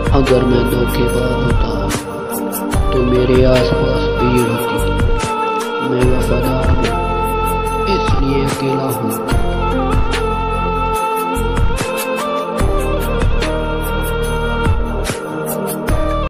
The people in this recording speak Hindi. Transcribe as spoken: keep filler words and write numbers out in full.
अगर मैं धोखेबाज होता तो मेरे आसपास भीड़ होती। मैं वफादार हूँ इसलिए अकेला हूँ।